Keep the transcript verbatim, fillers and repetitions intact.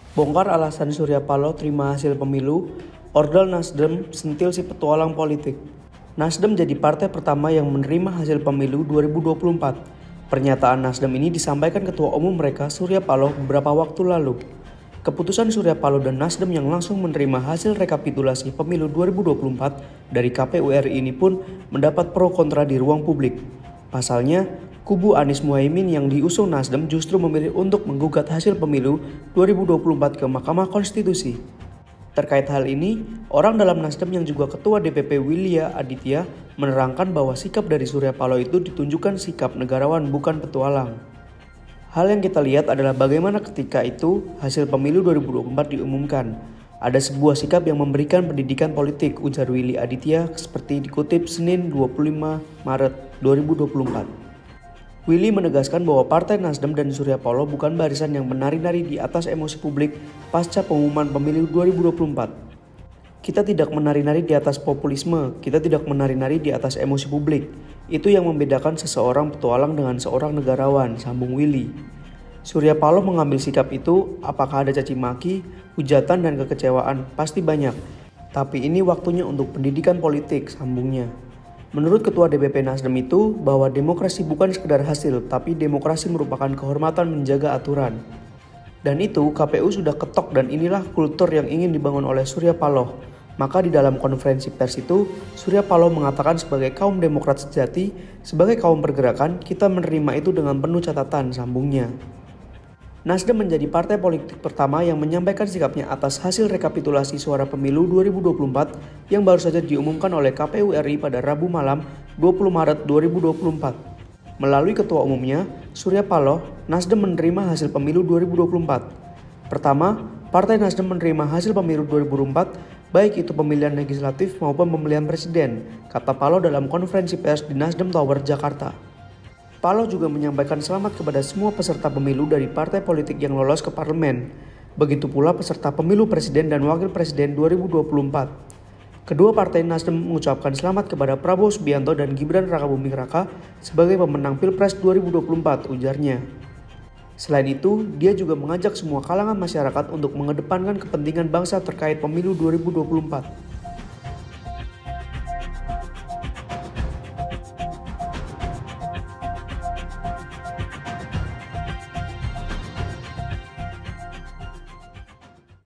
Bongkar alasan Surya Paloh terima hasil pemilu, ordal Nasdem sentil si petualang politik. Nasdem jadi partai pertama yang menerima hasil pemilu dua ribu dua puluh empat. Pernyataan Nasdem ini disampaikan Ketua Umum mereka Surya Paloh beberapa waktu lalu. Keputusan Surya Paloh dan Nasdem yang langsung menerima hasil rekapitulasi pemilu dua ribu dua puluh empat dari K P U R I ini pun mendapat pro kontra di ruang publik. Pasalnya, kubu Anies Muhaimin yang diusung Nasdem justru memilih untuk menggugat hasil pemilu dua ribu dua puluh empat ke Mahkamah Konstitusi. Terkait hal ini, orang dalam Nasdem yang juga Ketua D P P Willia Aditya menerangkan bahwa sikap dari Surya Paloh itu ditunjukkan sikap negarawan bukan petualang. Hal yang kita lihat adalah bagaimana ketika itu hasil pemilu dua ribu dua puluh empat diumumkan. Ada sebuah sikap yang memberikan pendidikan politik, ujar Willy Aditya seperti dikutip Senin dua puluh lima Maret dua ribu dua puluh empat. Willy menegaskan bahwa Partai Nasdem dan Surya Paloh bukan barisan yang menari-nari di atas emosi publik pasca pengumuman pemilu dua ribu dua puluh empat. Kita tidak menari-nari di atas populisme, kita tidak menari-nari di atas emosi publik. Itu yang membedakan seseorang petualang dengan seorang negarawan, sambung Willy. Surya Paloh mengambil sikap itu, apakah ada caci maki, hujatan dan kekecewaan? Pasti banyak. Tapi ini waktunya untuk pendidikan politik, sambungnya. Menurut Ketua D P P Nasdem itu, bahwa demokrasi bukan sekedar hasil, tapi demokrasi merupakan kehormatan menjaga aturan. Dan itu K P U sudah ketok dan inilah kultur yang ingin dibangun oleh Surya Paloh. Maka di dalam konferensi pers itu, Surya Paloh mengatakan sebagai kaum demokrat sejati, sebagai kaum pergerakan, kita menerima itu dengan penuh catatan, sambungnya. Nasdem menjadi partai politik pertama yang menyampaikan sikapnya atas hasil rekapitulasi suara pemilu dua ribu dua puluh empat yang baru saja diumumkan oleh K P U R I pada Rabu malam dua puluh Maret dua ribu dua puluh empat. Melalui ketua umumnya, Surya Paloh, Nasdem menerima hasil pemilu dua ribu dua puluh empat. Pertama, Partai Nasdem menerima hasil pemilu dua ribu dua puluh empat, baik itu pemilihan legislatif maupun pemilihan presiden, kata Paloh dalam konferensi pers di Nasdem Tower, Jakarta. Paloh juga menyampaikan selamat kepada semua peserta pemilu dari partai politik yang lolos ke parlemen. Begitu pula peserta pemilu presiden dan wakil presiden dua ribu dua puluh empat. Kedua partai Nasdem mengucapkan selamat kepada Prabowo Subianto dan Gibran Rakabuming Raka sebagai pemenang Pilpres dua ribu dua puluh empat, ujarnya. Selain itu, dia juga mengajak semua kalangan masyarakat untuk mengedepankan kepentingan bangsa terkait pemilu dua ribu dua puluh empat.